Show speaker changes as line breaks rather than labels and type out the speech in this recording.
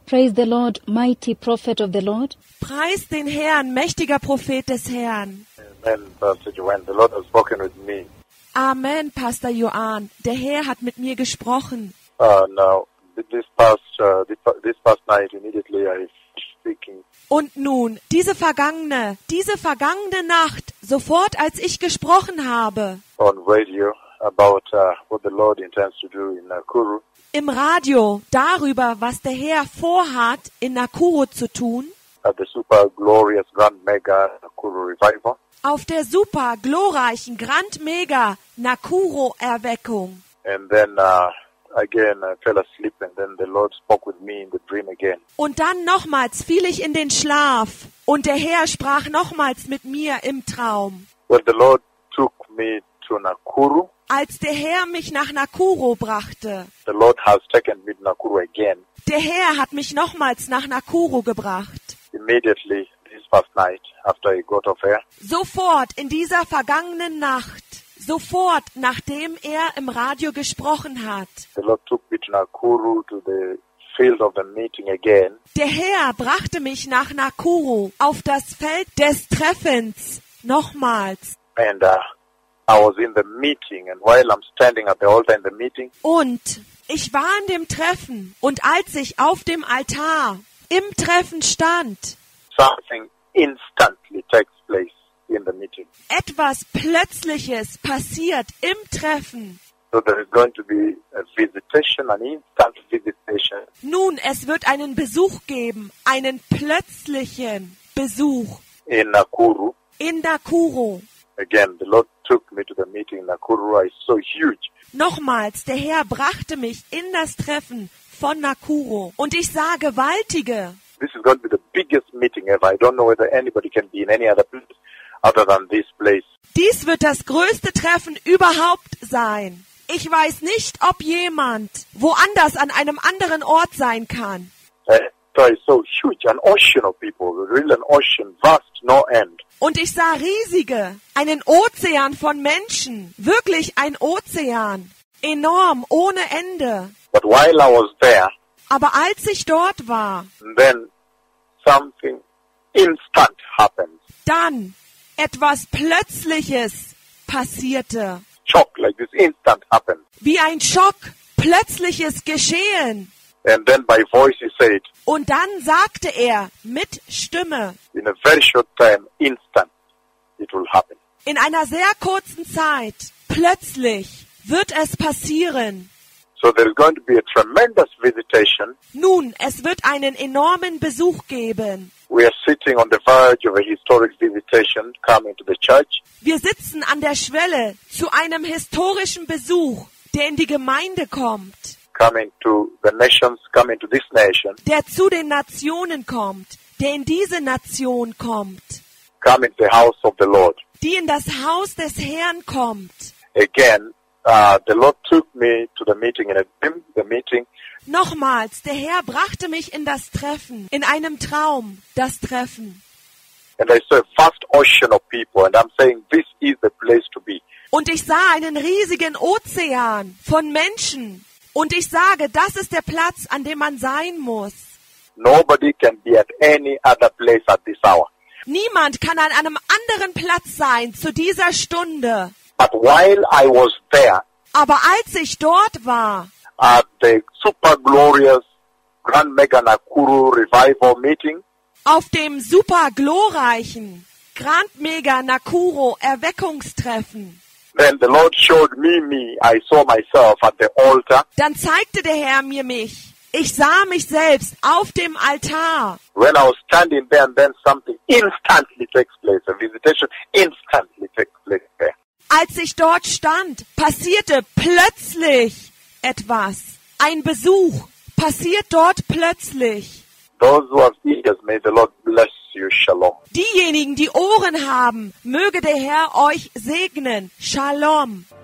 Praise the Lord, mighty prophet of the Lord.
Preis den Herrn, mächtiger Prophet des Herrn.
Amen, Pastor Joanne. The Lord has spoken with me.
Amen, Pastor Joanne. Der Herr hat mit mir gesprochen.
Now, this past night, immediately I was speaking.
Und nun, diese vergangene Nacht, sofort als ich gesprochen habe,
On radio about what the Lord intends to do in Nakuru.
im Radio, darüber, was der Herr vorhat, in Nakuru zu tun,
At the super glorious grand mega Nakuru revival.
auf der super glorreichen Grand Mega Nakuru Erweckung.
And then again I fell asleep, and then the Lord spoke with me in the dream again.
Und dann nochmals fiel ich in den Schlaf und der Herr sprach nochmals mit mir im Traum.
When the Lord took me to Nakuru,
Als der Herr mich nach Nakuru brachte,
the Lord has taken me to Nakuru again.
der Herr hat mich nochmals nach Nakuru gebracht.
Immediately this past night, after I got off air,
Sofort in dieser vergangenen Nacht, sofort nachdem er im Radio gesprochen hat.
the Lord took me to Nakuru to the field of the meeting again.
Der Herr brachte mich nach Nakuru auf das Feld des Treffens nochmals.
And I was in the meeting, and while I'm standing at the altar in the meeting,
Und ich war in dem Treffen und als ich auf dem Altar im Treffen stand,
something instantly takes place in the meeting.
etwas Plötzliches passiert im Treffen.
So there is going to be a visitation, an instant visitation.
Nun, es wird einen Besuch geben, einen plötzlichen Besuch
In Nakuru.
in Nakuru.
Again, the Lord took me to the meeting in Nakuru. It's so huge.
Nochmals, der Herr brachte mich in das Treffen von Nakuru. Und ich sah gewaltige.
This is going to be the biggest meeting ever. I don't know whether anybody can be in any other place other than this place.
Dies wird das größte Treffen überhaupt sein. Ich weiß nicht, ob jemand woanders an einem anderen Ort sein kann.
So it's so huge, an ocean of people, really an ocean, vast, no end.
Und ich sah einen Ozean von Menschen. Wirklich ein Ozean. Enorm, ohne Ende.
But while I was there,
Aber als ich dort war,
then something instant happened.
dann etwas Plötzliches passierte.
Shock, like this instant happened.
Wie ein Schock, plötzliches Geschehen.
And then by voice he said,
Und dann sagte er mit Stimme,
in a very short time, instant, it will happen.
in einer sehr kurzen Zeit, plötzlich wird es passieren.
So there is going to be a tremendous visitation.
Nun, es wird einen enormen Besuch geben.
We are sitting on the verge of a historic visitation coming to the church.
Wir sitzen an der Schwelle zu einem historischen Besuch, der in die Gemeinde kommt,
Coming to the nations, coming to this nation,
der zu den Nationen kommt, der in diese Nation kommt,
coming to the house of the Lord.
die in das Haus des Herrn kommt.
Again, the Lord took me to the meeting in a dream, the meeting,
Nochmals, der Herr brachte mich in das Treffen, in einem Traum, das Treffen.
and I saw a vast ocean of people, and I'm saying this is the place to be.
Und ich sah einen riesigen Ozean von Menschen. Und ich sage, das ist der Platz, an dem man sein muss.
Nobody can be at any other place at this hour.
Niemand kann an einem anderen Platz sein zu dieser Stunde.
But while I was there
Aber als ich dort war,
at the super glorious Grand Mega Nakuru Revival meeting,
auf dem super glorreichen Grand Mega Nakuru Erweckungstreffen,
then the Lord showed me. I saw myself at the altar.
dann zeigte der Herr mir mich. Ich sah mich selbst auf dem Altar.
When I was standing there, and then something instantly takes place. A visitation instantly takes place there.
Als ich dort stand, passierte plötzlich etwas. Ein Besuch passiert dort plötzlich.
Those who have ears, may the Lord bless you. Shalom.
Diejenigen, die Ohren haben, möge der Herr euch segnen. Shalom.